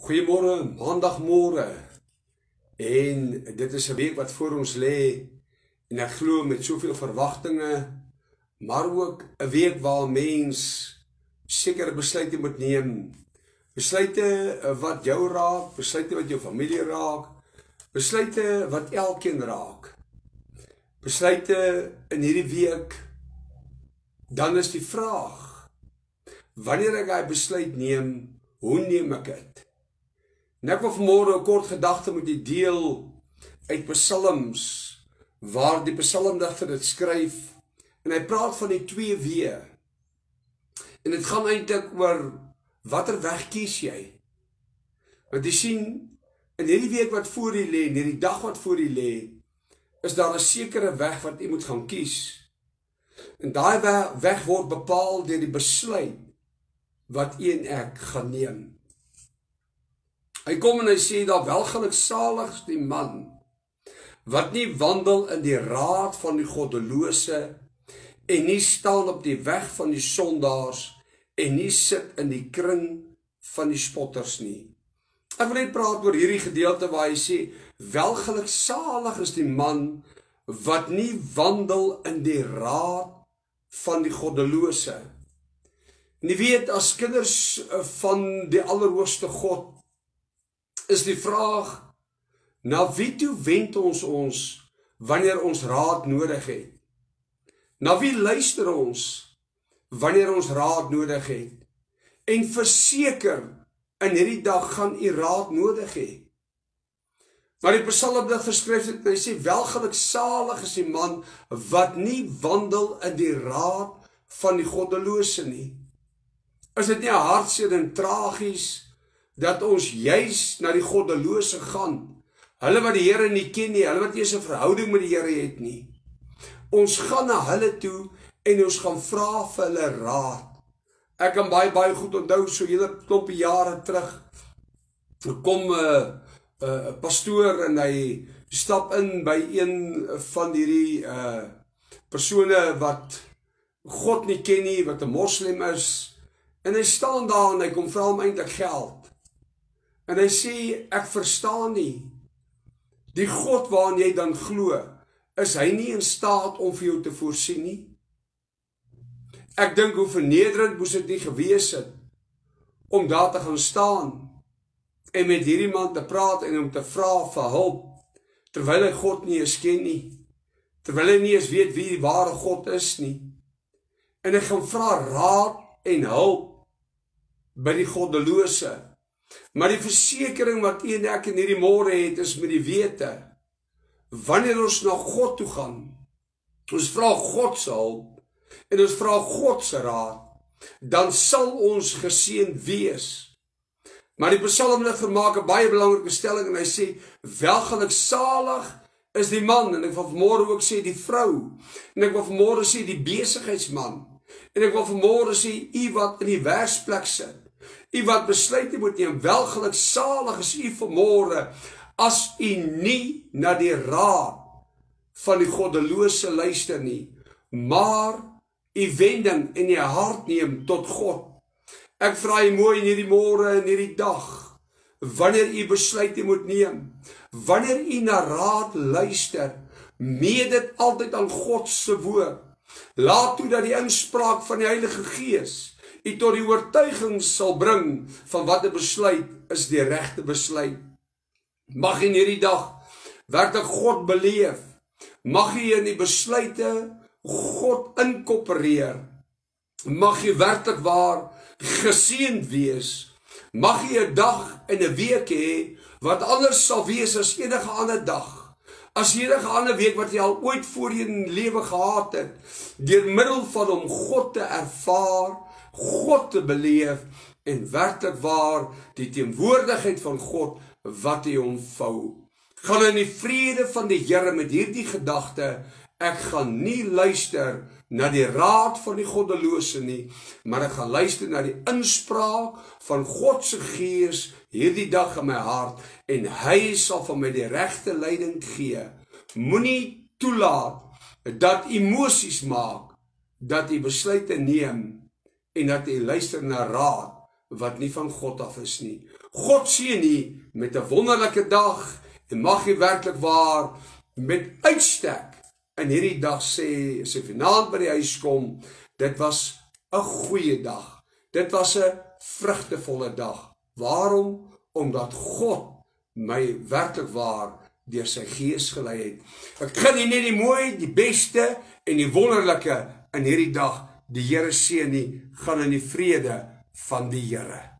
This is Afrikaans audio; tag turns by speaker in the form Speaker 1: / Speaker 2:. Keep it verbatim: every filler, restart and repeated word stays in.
Speaker 1: Goeiemôre, maandagmôre. En dit is 'n week wat voor ons lê en ek glo met soveel verwagtinge, maar ook 'n week waar mens sekere besluite moet neem. Besluite wat jou raak, besluite wat jou familie raak, besluite wat elkeen raak. Besluite in hierdie week, dan is die vraag, wanneer ek hy besluit neem, hoe neem ek dit? En ek wil vanmôre 'n kort gedagte met u deel uit Psalms, waar die psalmdigter dit skryf, en hy praat van die twee weë. En dit gaan eintlik oor, watter weg kies jy? Want jy sien, in hierdie week wat voor u lê, in hierdie dag wat voor u lê, is daar 'n sekere weg wat u moet gaan kies. En daai weg word bepaal deur die besluit wat u en ek gaan neem. Hy kom en hy sê daar, welgeluksalig is die man wat nie wandel in die raad van die goddelose en nie staan op die weg van die sondaars en nie sit in die kring van die spotters nie. Ek wil net praat oor hierdie gedeelte waar hy sê, welgeluksalig is die man wat nie wandel in die raad van die goddelose. En jy weet, as kinders van die Allerhoogste God, is die vraag, na wie toe wend ons ons, wanneer ons raad nodig het? Na wie luister ons, wanneer ons raad nodig het? En verseker, in hierdie dag gaan u raad nodig hê. Maar die psalmdigter skryf dit, en hy sê, welgeluksalig is die man, wat nie wandel in die raad van die goddelose nie. Is dit nie hartseer en tragies, dat ons juis na die goddelose gaan, hulle wat die Here nie ken nie, hulle wat nie eens 'n verhouding met die Here het nie. Ons gaan na hulle toe, en ons gaan vra vir hulle raad. Ek kan baie, baie goed onthou, so hele klompie jare terug, kom 'n uh, uh, pastoor, en hy stap in by een van hierdie uh, persone wat God nie ken nie, wat 'n moslim is, en hy staan daar, en hy kom vra hom eintlik geld. En hy sê, ek verstaan nie, die God waarin jy dan glo, is hy nie in staat om vir jou te voorsien nie? Ek dink hoe vernederend moes dit nie gewees het, om daar te gaan staan, en met hierdie man te praat, en om te vra vir hulp, terwyl hy God nie eens ken nie, terwyl hy nie eens weet wie die ware God is nie, en hy gaan vra raad en hulp, by die goddelose. Maar die versekering wat u en ek in hierdie môre het, is met die wete, wanneer ons na God toe gaan, ons vra God se hulp, en ons vra God se raad, dan sal ons geseën wees. Maar die psalmdigter maak 'n baie belangrike stelling, en hy sê, welgeluksalig is die man, en ek wil vanmôre ook sê die vrou, en ek wil vanmôre sê die besigheidsman, en ek wil vanmôre sê u wat in die werksplek sit, u wat besluite moet neem, welgeluksalig is u vanmôre, as u nie na die raad van die goddelose luister nie, maar u wending in u hart neem tot God. Ek vra u mooi in hierdie môre, in hierdie dag, wanneer u besluite moet neem, wanneer u na raad luister, meet dit altyd aan God se woord. Laat toe dat die inspraak van die Heilige Gees u tot die oortuiging sal bring van wat 'n besluit is die regte besluit. Mag u in hierdie dag werklik God beleef. Mag u in die besluite God inkorporeer. Mag u werklik waar geseënd wees. Mag u 'n dag en 'n week hê wat anders sal wees as enige ander dag. As enige ander week wat jy al ooit voorheen in lewe gehad het, deur middel van om God te ervaar, God te beleef, en werklik waar die teenwoordigheid van God wat hy omvou. Gaan in die vrede van die Here met hierdie gedagte, ek gaan nie luister na die raad van die goddelose nie, maar ek gaan luister na die inspraak van God se Gees hierdie dag in my hart, en hy sal van my die regte leiding gee. Moenie toelaat dat emosies maak, dat jy besluite neem, en dat jy luister na raad wat nie van God af is nie. God seën nie met 'n wonderlike dag en mag jy werklik waar met uitstek in hierdie dag sê, as jy vanaand by die huis kom, dit was 'n goeie dag. Dit was 'n vrugtevolle dag. Waarom? Omdat God my werklik waar deur sy gees gelei het. Ek gaan nie net die mooi, die beste en die wonderlike in hierdie dag die Here seën nie, gaan in die vrede van die Here.